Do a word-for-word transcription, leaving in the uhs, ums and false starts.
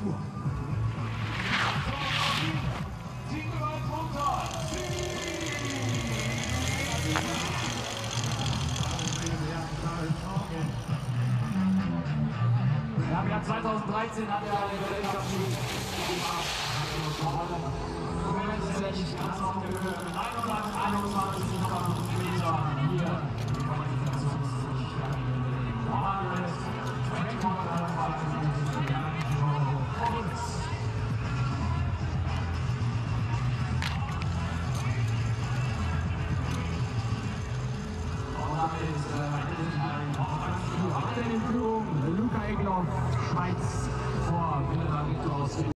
Tour. Ja, im Jahr zweitausenddreizehn hat er den Weltcup-Sieg gemacht. neunhunderteinundzwanzig